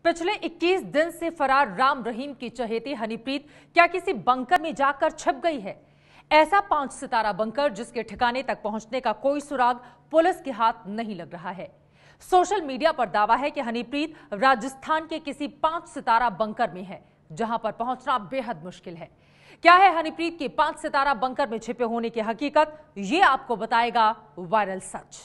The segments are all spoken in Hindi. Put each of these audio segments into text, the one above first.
पिछले 21 दिन से फरार राम रहीम की चहेती हनीप्रीत क्या किसी बंकर में जाकर छिप गई है? ऐसा 5 सितारा बंकर जिसके ठिकाने तक पहुंचने का कोई सुराग पुलिस के हाथ नहीं लग रहा है। सोशल मीडिया पर दावा है कि हनीप्रीत राजस्थान के किसी 5 सितारा बंकर में है, जहां पर पहुंचना बेहद मुश्किल है। क्या है हनीप्रीत के 5 सितारा बंकर में छिपे होने की हकीकत, ये आपको बताएगा वायरल सच।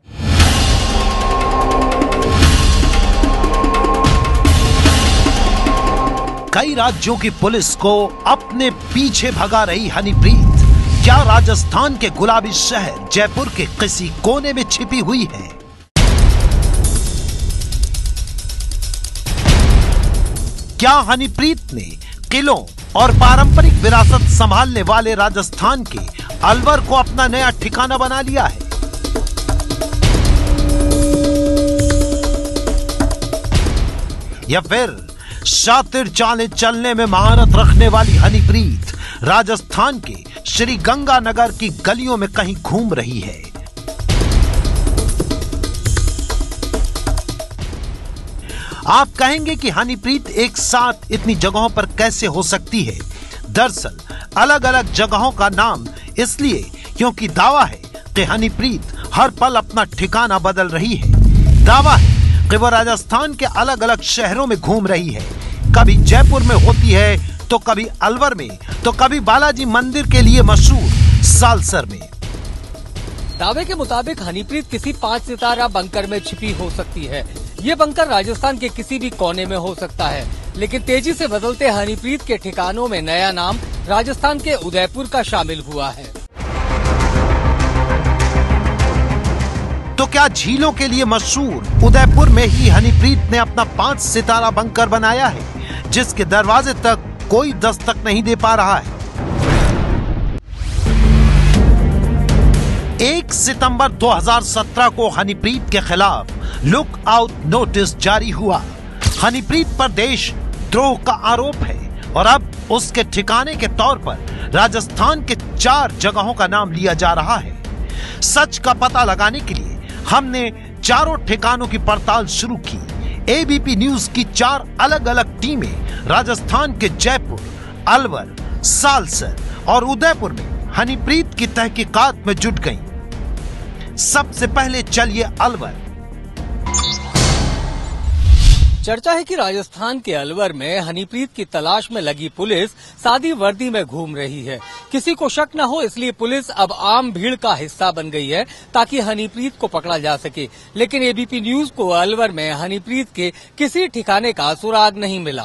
कई राज्यों की पुलिस को अपने पीछे भगा रही हनीप्रीत क्या राजस्थान के गुलाबी शहर जयपुर के किसी कोने में छिपी हुई है? क्या हनीप्रीत ने किलों और पारंपरिक विरासत संभालने वाले राजस्थान के अलवर को अपना नया ठिकाना बना लिया है? या फिर शातिर चालें चलने में महारत रखने वाली हनीप्रीत राजस्थान के श्री गंगानगर की गलियों में कहीं घूम रही है? आप कहेंगे कि हनीप्रीत एक साथ इतनी जगहों पर कैसे हो सकती है? दरअसल अलग अलग जगहों का नाम इसलिए क्योंकि दावा है कि हनीप्रीत हर पल अपना ठिकाना बदल रही है। दावा है कि वो राजस्थान के अलग अलग शहरों में घूम रही है। कभी जयपुर में होती है तो कभी अलवर में, तो कभी बालाजी मंदिर के लिए मशहूर सालसर में। दावे के मुताबिक हनीप्रीत किसी 5 सितारा बंकर में छिपी हो सकती है। ये बंकर राजस्थान के किसी भी कोने में हो सकता है, लेकिन तेजी से बदलते हनीप्रीत के ठिकानों में नया नाम राजस्थान के उदयपुर का शामिल हुआ है। तो क्या झीलों के लिए मशहूर उदयपुर में ही हनीप्रीत ने अपना 5 सितारा बंकर बनाया है, जिसके दरवाजे तक कोई दस्तक नहीं दे पा रहा है? 1 सितंबर 2017 को हनीप्रीत के खिलाफ लुक आउट नोटिस जारी हुआ। हनीप्रीत पर देशद्रोह का आरोप है और अब उसके ठिकाने के तौर पर राजस्थान के 4 जगहों का नाम लिया जा रहा है। सच का पता लगाने के लिए हमने चारों ठिकानों की पड़ताल शुरू की। एबीपी न्यूज की 4 अलग अलग टीमें राजस्थान के जयपुर, अलवर, सालसर और उदयपुर में हनीप्रीत की तहकीकात में जुट गईं। सबसे पहले चलिए अलवर। चर्चा है कि राजस्थान के अलवर में हनीप्रीत की तलाश में लगी पुलिस सादी वर्दी में घूम रही है। किसी को शक न हो इसलिए पुलिस अब आम भीड़ का हिस्सा बन गई है ताकि हनीप्रीत को पकड़ा जा सके। लेकिन एबीपी न्यूज को अलवर में हनीप्रीत के किसी ठिकाने का सुराग नहीं मिला।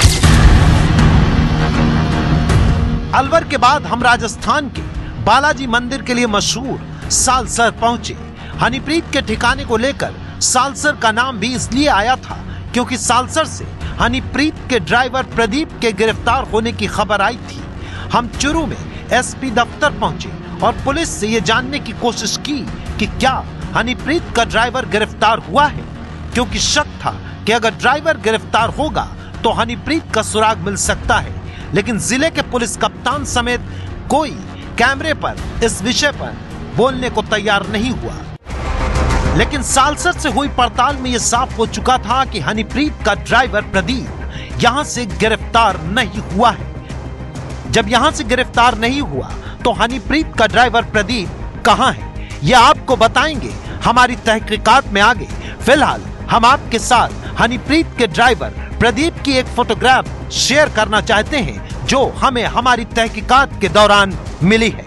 अलवर के बाद हम राजस्थान के बालाजी मंदिर के लिए मशहूर सालसर पहुंचे। हनीप्रीत के ठिकाने को लेकर सालसर का नाम भी इसलिए आया था क्योंकि सालसर से हनीप्रीत के ड्राइवर प्रदीप के गिरफ्तार होने की खबर आई थी। हम चुरू में एसपी दफ्तर पहुंचे और पुलिस से ये जानने की कोशिश की कि क्या हनीप्रीत का ड्राइवर गिरफ्तार हुआ है, क्योंकि शक था कि अगर ड्राइवर गिरफ्तार होगा तो हनीप्रीत का सुराग मिल सकता है। लेकिन जिले के पुलिस कप्तान समेत कोई कैमरे पर इस विषय पर बोलने को तैयार नहीं हुआ। लेकिन सालसर से हुई पड़ताल में यह साफ हो चुका था कि हनीप्रीत का ड्राइवर प्रदीप यहां से गिरफ्तार नहीं हुआ है। जब यहां से गिरफ्तार नहीं हुआ तो हनीप्रीत का ड्राइवर प्रदीप कहां है, यह आपको बताएंगे हमारी तहकीकात में आगे। फिलहाल हम आपके साथ हनीप्रीत के ड्राइवर प्रदीप की एक फोटोग्राफ शेयर करना चाहते हैं जो हमें हमारी तहकीकात के दौरान मिली है।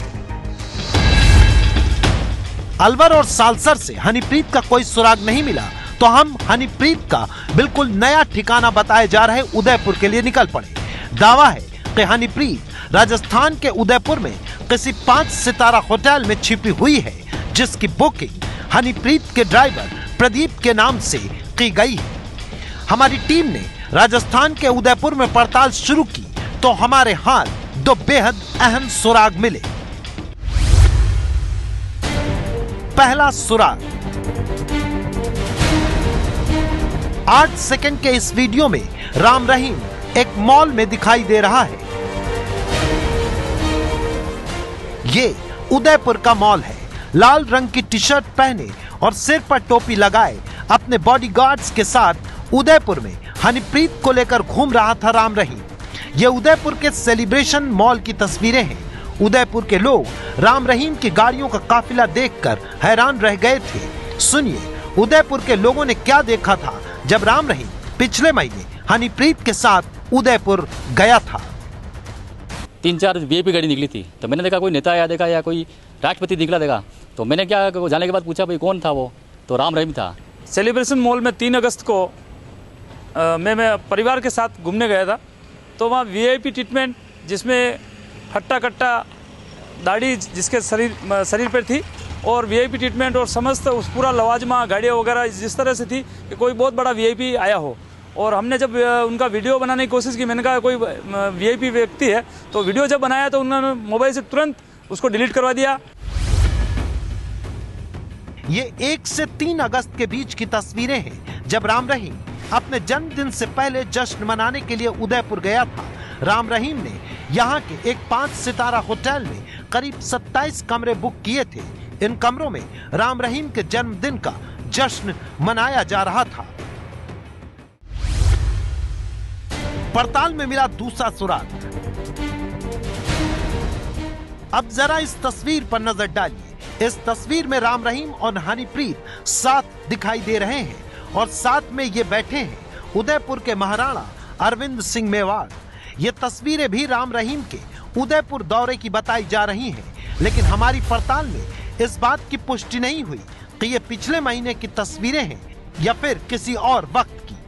अलवर और सालसर से हनीप्रीत का कोई सुराग नहीं मिला तो हम हनीप्रीत का बिल्कुल नया ठिकाना बताए जा रहे उदयपुर के लिए निकल पड़े। दावा है कि हनीप्रीत राजस्थान के उदयपुर में किसी 5 सितारा होटल में छिपी हुई है, जिसकी बुकिंग हनीप्रीत के ड्राइवर प्रदीप के नाम से की गई है। हमारी टीम ने राजस्थान के उदयपुर में पड़ताल शुरू की तो हमारे हाथ 2 बेहद अहम सुराग मिले। पहला सुराग 8 सेकंड के इस वीडियो में राम रहीम एक मॉल में दिखाई दे रहा है। ये उदयपुर का मॉल है। लाल रंग की टी शर्ट पहने और सिर पर टोपी लगाए अपने बॉडीगार्ड्स के साथ उदयपुर में हनीप्रीत को लेकर घूम रहा था राम रहीम। ये उदयपुर के सेलिब्रेशन मॉल की तस्वीरें हैं। उदयपुर के लोग राम रहीम की गाड़ियों का काफिला देखकर हैरान रह गए थे। सुनिए उदयपुर के लोगों ने क्या देखा था जब राम रहीम पिछले महीने हनीप्रीत के साथ उदयपुर गया था। 3-4 वीआईपी गाड़ी निकली थी, तो मैंने देखा कोई नेता आया देखा या कोई राष्ट्रपति निकला देखा, तो मैंने क्या जाने के बाद पूछा भाई कौन था वो, तो राम रहीम था। सेलिब्रेशन मॉल में 3 अगस्त को मैं परिवार के साथ घूमने गया था, तो वहाँ वीआईपी ट्रीटमेंट जिसमें हट्टा कट्टा दाढ़ी जिसके शरीर पर थी और वीआईपी ट्रीटमेंट और समस्त उस पूरा लवाजमा गाड़ियाँ वगैरह जिस तरह से थी कि कोई बहुत बड़ा वीआईपी आया हो। और हमने जब उनका वीडियो बनाने की कोशिश की, मैंने कहा कोई वीआईपी व्यक्ति है, तो वीडियो जब बनाया तो उन्होंने मोबाइल से तुरंत उसको डिलीट करवा दिया। ये 1 से 3 अगस्त के बीच की तस्वीरें हैं जब राम रहीम अपने जन्मदिन से पहले जश्न मनाने के लिए उदयपुर गया था। राम रहीम ने यहाँ के एक 5 सितारा होटल में करीब 27 कमरे बुक किए थे। इन कमरों में राम रहीम के जन्मदिन का जश्न मनाया जा रहा था। पड़ताल में मिला दूसरा सुराग। अब जरा इस तस्वीर पर नजर डालिए। इस तस्वीर में राम रहीम और हनीप्रीत साथ दिखाई दे रहे हैं और साथ में ये बैठे हैं उदयपुर के महाराणा अरविंद सिंह मेवाड़। ये तस्वीरें भी राम रहीम के उदयपुर दौरे की बताई जा रही हैं, लेकिन हमारी पड़ताल में इस बात की पुष्टि नहीं हुई कि ये पिछले महीने की तस्वीरें हैं या फिर किसी और वक्त की।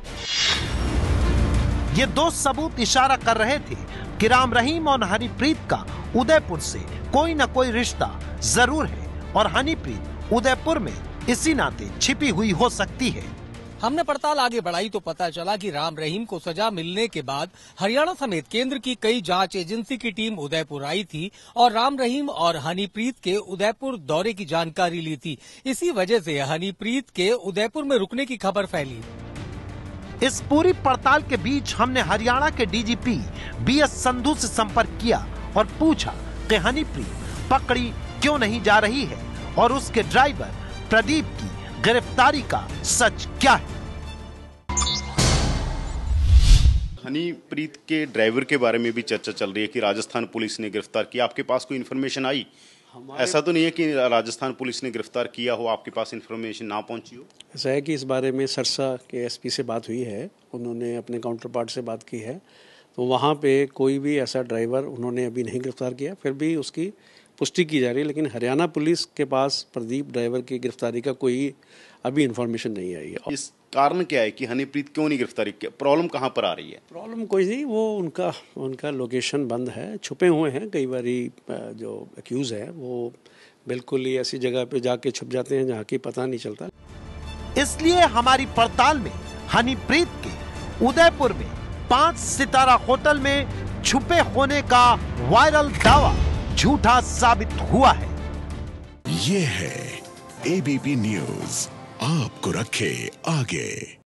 ये 2 सबूत इशारा कर रहे थे कि राम रहीम और हनीप्रीत का उदयपुर से कोई न कोई रिश्ता जरूर है और हनीप्रीत उदयपुर में इसी नाते छिपी हुई हो सकती है। हमने पड़ताल आगे बढ़ाई तो पता चला कि राम रहीम को सजा मिलने के बाद हरियाणा समेत केंद्र की कई जांच एजेंसी की टीम उदयपुर आई थी और राम रहीम और हनीप्रीत के उदयपुर दौरे की जानकारी ली थी। इसी वजह से हनीप्रीत के उदयपुर में रुकने की खबर फैली। इस पूरी पड़ताल के बीच हमने हरियाणा के डीजीपी बीएस संधू से संपर्क किया और पूछा कि हनीप्रीत पकड़ी क्यों नहीं जा रही है और उसके ड्राइवर प्रदीप की गिरफ्तारी का सच क्या है। हनीप्रीत के ड्राइवर के बारे में भी चर्चा चल रही है कि राजस्थान पुलिस ने गिरफ्तार किया। आपके पास कोई इन्फॉर्मेशन आई? ऐसा तो नहीं है कि राजस्थान पुलिस ने गिरफ्तार किया हो, आपके पास इन्फॉर्मेशन ना पहुंची हो? ऐसा है कि इस बारे में सरसा के एसपी से बात हुई है, उन्होंने अपने काउंटर पार्ट से बात की है, तो वहाँ पे कोई भी ऐसा ड्राइवर उन्होंने अभी नहीं गिरफ्तार किया, फिर भी उसकी पुष्टि की जा रही है। लेकिन हरियाणा पुलिस के पास प्रदीप ड्राइवर की गिरफ्तारी का कोई अभी इन्फॉर्मेशन नहीं आई है। इस कारण क्या है कि हनीप्रीत क्यों नहीं गिरफ्तारी किया? प्रॉब्लम कहाँ पर आ रही है? प्रॉब्लम कोई नहीं, वो उनका लोकेशन बंद है, छुपे हुए हैं। कई बारी जो एक्यूज है वो बिल्कुल ही ऐसी जगह पे जाके छुप जाते हैं जहाँ की पता नहीं चलता। इसलिए हमारी पड़ताल में हनीप्रीत के उदयपुर में 5 सितारा होटल में छुपे होने का वायरल दावा झूठा साबित हुआ है। ये है एबीपी न्यूज़, आपको रखे आगे।